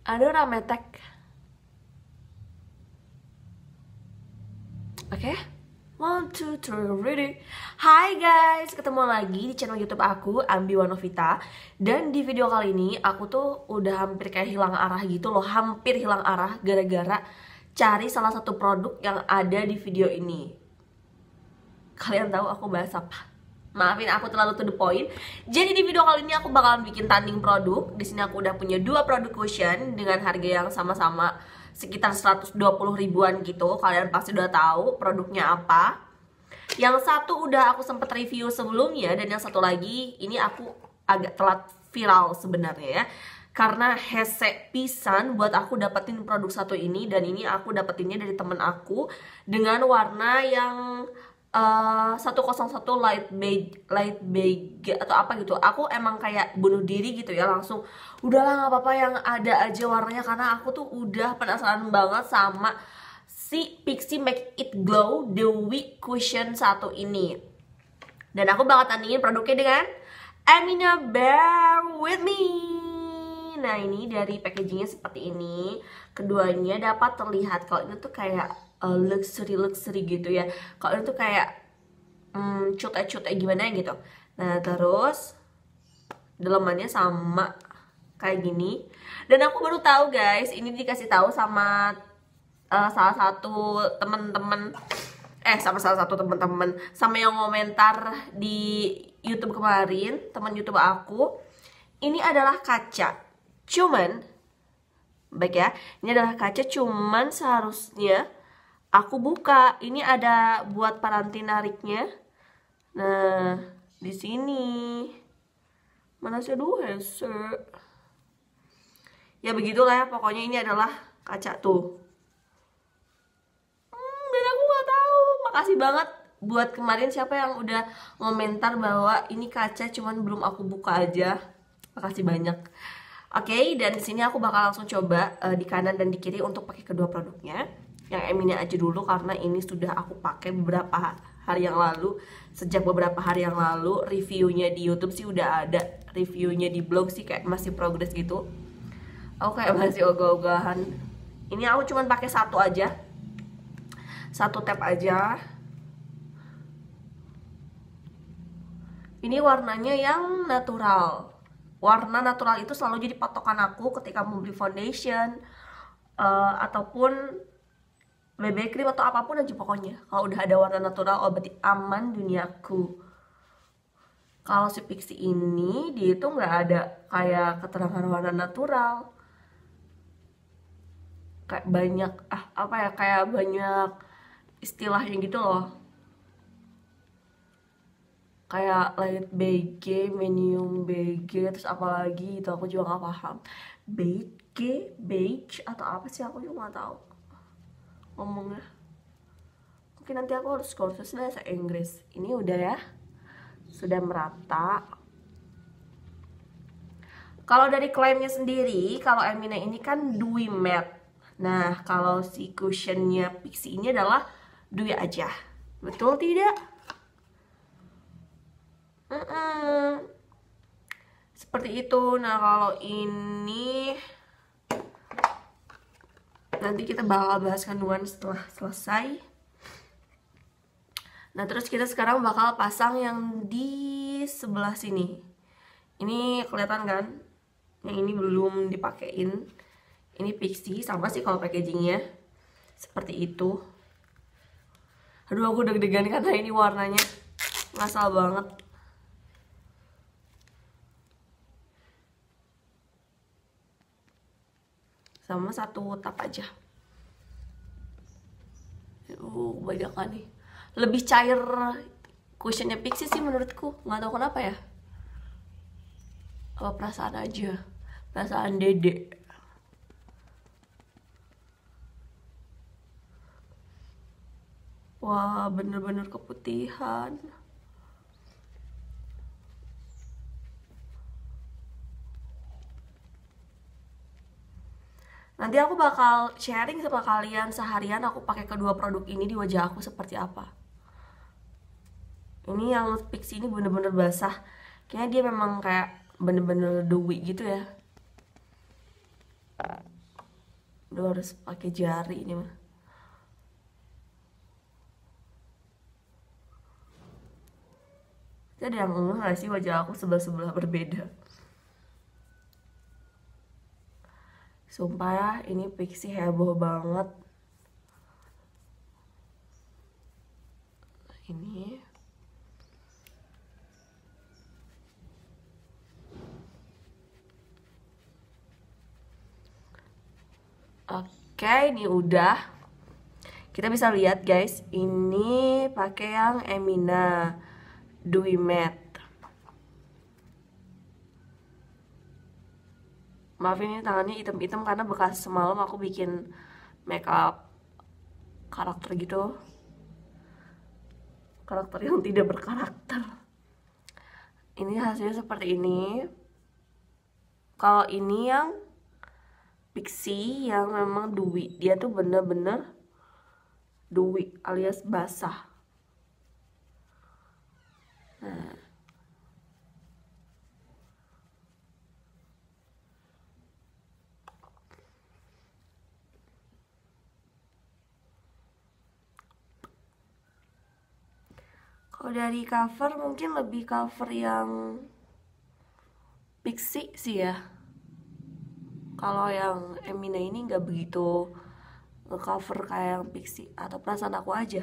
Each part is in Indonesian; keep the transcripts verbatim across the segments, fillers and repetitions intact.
Ada Rametek. Oke, okay. One, two, three, ready. Hai guys, ketemu lagi di channel YouTube aku, Ambi Wanovita. Dan di video kali ini aku tuh udah hampir kayak hilang arah gitu loh. Hampir hilang arah gara-gara cari salah satu produk yang ada di video ini. Kalian tahu aku bahas apa? Maafin aku terlalu to the point. Jadi di video kali ini aku bakalan bikin tanding produk. Di sini aku udah punya dua produk cushion dengan harga yang sama-sama sekitar seratus dua puluh ribuan gitu. Kalian pasti udah tahu produknya apa. Yang satu udah aku sempet review sebelumnya, dan yang satu lagi ini aku agak telat viral sebenarnya ya. Karena hese pisan buat aku dapetin produk satu ini, dan ini aku dapetinnya dari temen aku dengan warna yang Uh, seratus satu light beige, light beige atau apa gitu. Aku emang kayak bunuh diri gitu ya, langsung udahlah nggak apa-apa yang ada aja warnanya, karena aku tuh udah penasaran banget sama si Pixi Make It Glow Dewy Cushion satu ini. Dan aku bakal tandingin produknya dengan Amina Bear With Me. Nah, ini dari packagingnya seperti ini. Keduanya dapat terlihat kalau ini tuh kayak Uh, luxury luxury gitu ya. Kalau itu kayak hmm, cutek-cutek gimana gitu. Nah, terus dalamannya sama kayak gini. Dan aku baru tahu guys, ini dikasih tahu sama uh, salah satu temen-temen eh sama salah satu temen-temen sama yang komentar di YouTube kemarin, teman YouTube aku. Ini adalah kaca. Cuman baik ya, ini adalah kaca, cuman seharusnya aku buka. Ini ada buat paranti nariknya. Nah, di sini mana sih, aduh hese. Ya begitulah ya, pokoknya ini adalah kaca tuh. Hmm, dan aku nggak tahu. Makasih banget buat kemarin siapa yang udah ngomentar bahwa ini kaca cuman belum aku buka aja. Makasih banyak. Oke, okay, dan di sini aku bakal langsung coba uh, di kanan dan di kiri untuk pakai kedua produknya. Yang Emina aja dulu karena ini sudah aku pakai beberapa hari yang lalu. Sejak beberapa hari yang lalu, reviewnya di YouTube sih udah ada, reviewnya di blog sih kayak masih progress gitu. Aku kayak masih ogah-ogahan. Ini aku cuman pakai satu aja, satu tab aja. Ini warnanya yang natural. Warna natural itu selalu jadi patokan aku ketika mau beli foundation uh, ataupun B B cream atau apapun aja pokoknya. Kalau udah ada warna natural, oh berarti aman duniaku. Kalau si Pixi ini, dia itu nggak ada kayak keterangan warna natural. Kayak banyak, ah apa ya, kayak banyak istilahnya gitu loh. Kayak light beige, medium beige, terus apa lagi itu aku juga nggak paham. Beige, beige atau apa sih, aku juga nggak tahu ngomongnya. Mungkin nanti aku harus kursus bahasa Inggris. Ini udah ya, sudah merata. Kalau dari klaimnya sendiri, kalau Amina ini kan dewy matte. Nah, kalau si cushionnya Pixi ini adalah dewy aja. Betul tidak? Mm -mm. Seperti itu. Nah, kalau ini nanti kita bakal bahas kandungan setelah selesai. Nah, terus kita sekarang bakal pasang yang di sebelah sini. Ini kelihatan kan? Yang ini belum dipakein. Ini Pixi, sama sih kalau packagingnya. Seperti itu. Aduh, aku deg-degan karena ini warnanya ngasal banget. Sama satu tap aja. Uh, banyak kan nih. Lebih cair cushionnya Pixi sih menurutku. Nggak tahu kenapa ya. Apa perasaan aja. Perasaan dede. Wah, bener-bener keputihan. Nanti aku bakal sharing sama kalian seharian aku pakai kedua produk ini di wajah aku seperti apa. Ini yang Pixi ini bener-bener basah. Kayaknya dia memang kayak bener-bener dewy gitu ya. Udah harus pakai jari ini mah. Ada yang ngeh gak sih wajah aku sebelah-sebelah berbeda? Sumpah ya, ini Pixi heboh banget. Ini oke, ini udah. Kita bisa lihat guys, ini pakai yang Emina Dewy Matte. Maaf ini tangannya hitam-hitam karena bekas semalam aku bikin makeup karakter gitu. Karakter yang tidak berkarakter. Ini hasilnya seperti ini. Kalau ini yang Pixi yang memang dewy, dia tuh bener-bener dewy alias basah. Nah, kalau dari cover mungkin lebih cover yang Pixi sih ya. Kalau yang Emina ini nggak begitu nge-cover kayak yang Pixi, atau perasaan aku aja.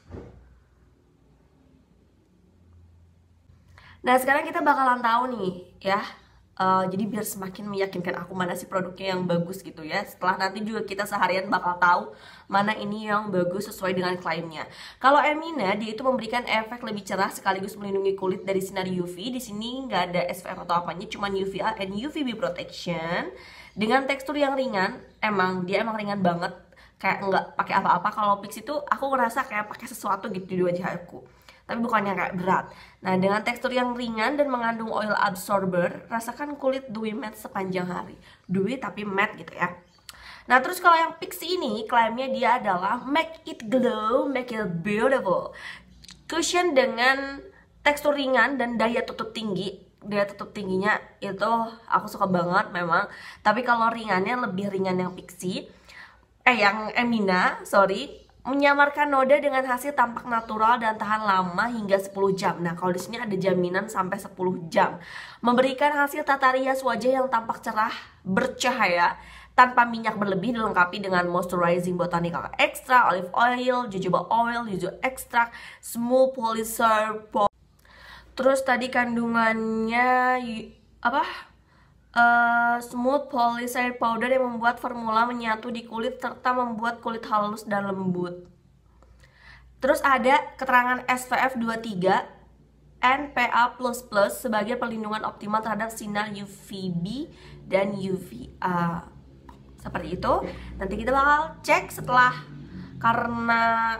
Nah sekarang kita bakalan tahu nih ya, uh, jadi biar semakin meyakinkan aku mana sih produknya yang bagus gitu ya. Setelah nanti juga kita seharian bakal tahu mana ini yang bagus sesuai dengan klaimnya. Kalau Emina dia itu memberikan efek lebih cerah sekaligus melindungi kulit dari sinar U V. Di sini nggak ada S P F atau apanya, cuman U V A and U V B protection dengan tekstur yang ringan. Emang dia emang ringan banget, kayak nggak pakai apa-apa. Kalau Pixi itu aku ngerasa kayak pakai sesuatu gitu di wajah aku, tapi bukannya kayak berat. Nah dengan tekstur yang ringan dan mengandung oil absorber, rasakan kulit dewy matte sepanjang hari. Dewy tapi matte gitu ya. Nah terus kalau yang Pixi ini klaimnya dia adalah make it glow, make it beautiful. Cushion dengan tekstur ringan dan daya tutup tinggi. Daya tutup tingginya itu aku suka banget memang. Tapi kalau ringannya lebih ringan yang Pixi, eh yang Emina, sorry. Menyamarkan noda dengan hasil tampak natural dan tahan lama hingga sepuluh jam. Nah kalau di sini ada jaminan sampai sepuluh jam. Memberikan hasil tata rias wajah yang tampak cerah, bercahaya, tanpa minyak berlebih, dilengkapi dengan moisturizing botanical extra, olive oil, jojoba oil, yuzu extract, smooth polyser. Terus tadi kandungannya apa? Uh, smooth polysaccharide powder yang membuat formula menyatu di kulit serta membuat kulit halus dan lembut. Terus ada keterangan S P F dua puluh tiga N P A plus plus sebagai perlindungan optimal terhadap sinar U V B dan U V A. Seperti itu. Nanti kita bakal cek setelah, karena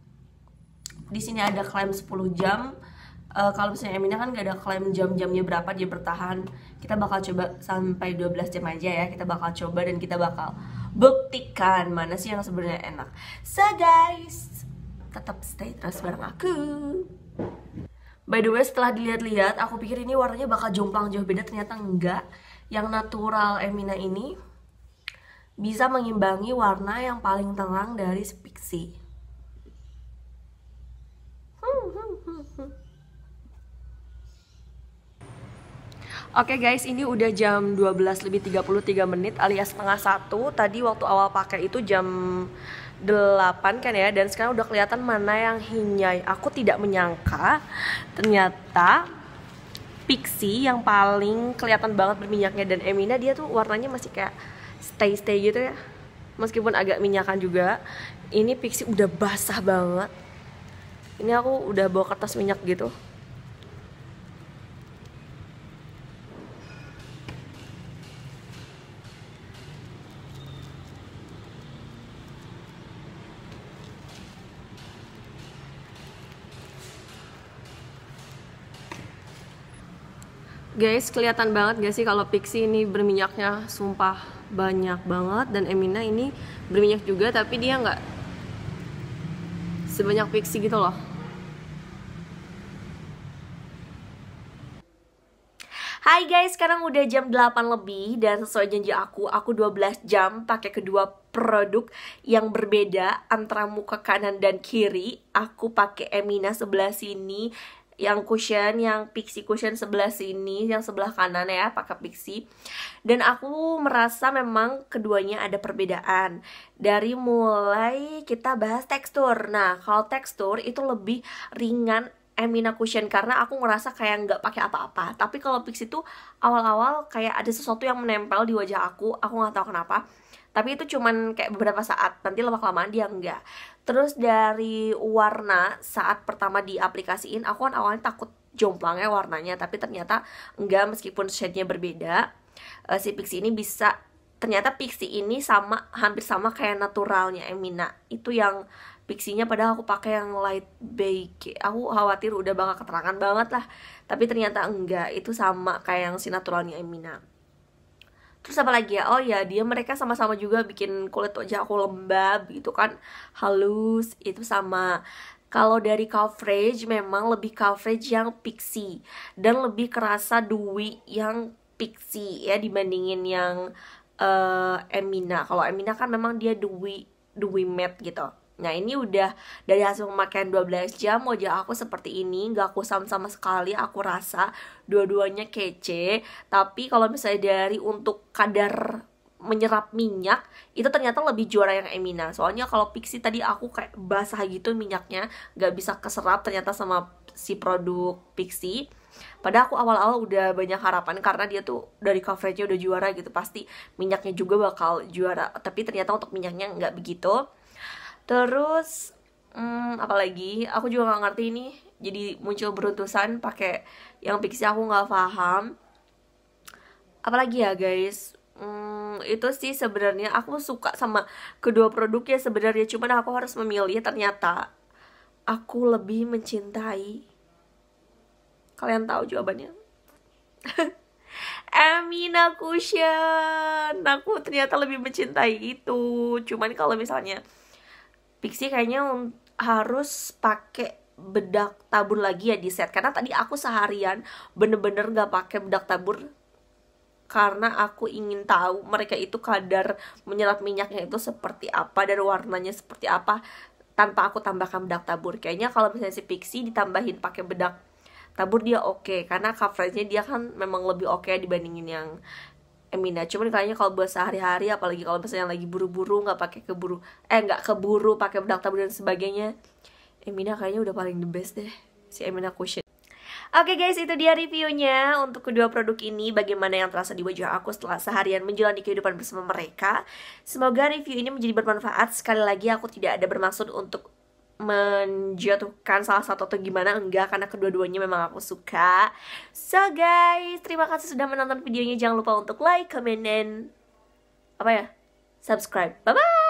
di sini ada klaim sepuluh jam. Uh, kalau misalnya Emina kan gak ada klaim jam-jamnya berapa dia bertahan. Kita bakal coba sampai dua belas jam aja ya. Kita bakal coba dan kita bakal buktikan mana sih yang sebenarnya enak. So guys, tetap stay terus bareng aku. By the way, setelah dilihat-lihat aku pikir ini warnanya bakal jomplang jauh beda, ternyata enggak. Yang natural Emina ini bisa mengimbangi warna yang paling terang dari Pixi. Oke okay guys, ini udah jam dua belas lebih tiga puluh tiga menit alias setengah satu. Tadi waktu awal pakai itu jam delapan kan ya, dan sekarang udah kelihatan mana yang hinyai. Aku tidak menyangka ternyata Pixi yang paling kelihatan banget berminyaknya, dan Emina dia tuh warnanya masih kayak stay-stay gitu ya. Meskipun agak minyakan juga. Ini Pixi udah basah banget. Ini aku udah bawa kertas minyak gitu. Guys, kelihatan banget gak sih kalau Pixi ini berminyaknya sumpah banyak banget, dan Emina ini berminyak juga tapi dia nggak sebanyak Pixi gitu loh. Hai guys, sekarang udah jam delapan lebih dan sesuai janji aku, aku dua belas jam pakai kedua produk yang berbeda antara muka kanan dan kiri. Aku pakai Emina sebelah sini, yang cushion, yang pixie cushion sebelah sini, yang sebelah kanan ya pakai pixie. Dan aku merasa memang keduanya ada perbedaan. Dari mulai kita bahas tekstur. Nah, kalau tekstur itu lebih ringan Emina cushion karena aku ngerasa kayak nggak pakai apa-apa. Tapi kalau pixie tuh awal-awal kayak ada sesuatu yang menempel di wajah aku. Aku nggak tahu kenapa. Tapi itu cuman kayak beberapa saat. Nanti lama-kelamaan dia enggak. Terus dari warna saat pertama diaplikasiin, aku kan awalnya takut jomplang ya warnanya. Tapi ternyata enggak, meskipun shade-nya berbeda. Uh, si pixie ini bisa, ternyata pixie ini sama, hampir sama kayak naturalnya Emina. Itu yang pixie-nya padahal aku pakai yang light beige. Aku khawatir udah bakal keterangan banget lah. Tapi ternyata enggak, itu sama kayak yang si naturalnya Emina. Terus apa lagi ya? Oh ya, dia mereka sama-sama juga bikin kulit wajah aku lembab gitu kan, halus. Itu sama. Kalau dari coverage memang lebih coverage yang pixie dan lebih kerasa dewy yang pixie ya dibandingin yang uh, Emina. Kalau Emina kan memang dia dewy dewy matte gitu. Nah ini udah dari hasil pemakaian dua belas jam, wajah aku seperti ini, gak kusam sama sekali. Aku rasa dua-duanya kece. Tapi kalau misalnya dari untuk kadar menyerap minyak, itu ternyata lebih juara yang Emina. Soalnya kalau pixie tadi aku kayak basah gitu minyaknya, gak bisa keserap ternyata sama si produk pixie. Padahal aku awal-awal udah banyak harapan karena dia tuh dari coveragenya udah juara gitu, pasti minyaknya juga bakal juara. Tapi ternyata untuk minyaknya nggak begitu. Terus hmm, apalagi aku juga nggak ngerti ini, jadi muncul beruntusan pakai yang pixie, aku nggak paham. Apalagi ya guys, hmm, itu sih sebenarnya aku suka sama kedua produk ya sebenarnya, cuman aku harus memilih. Ternyata aku lebih mencintai, kalian tahu jawabannya, Emina cushion. Aku ternyata lebih mencintai itu. Cuman kalau misalnya pixie kayaknya harus pakai bedak tabur lagi ya di set, karena tadi aku seharian bener-bener gak pakai bedak tabur karena aku ingin tahu mereka itu kadar menyerap minyaknya itu seperti apa dan warnanya seperti apa tanpa aku tambahkan bedak tabur. Kayaknya kalau misalnya si pixie ditambahin pakai bedak tabur dia oke, okay, karena coveragenya dia kan memang lebih oke okay dibandingin yang Emina. Cuman kayaknya kalau buat sehari-hari, apalagi kalau misalnya lagi buru-buru, nggak pakai keburu eh nggak keburu pakai bedak tabur dan sebagainya, Emina kayaknya udah paling the best deh, si Emina cushion. Oke okay guys, itu dia reviewnya untuk kedua produk ini. Bagaimana yang terasa di wajah aku setelah seharian menjalani kehidupan bersama mereka. Semoga review ini menjadi bermanfaat. Sekali lagi aku tidak ada bermaksud untuk menjatuhkan salah satu atau gimana, enggak, karena kedua-duanya memang aku suka. So guys, terima kasih sudah menonton videonya. Jangan lupa untuk like, comment, dan apa ya, subscribe. Bye bye.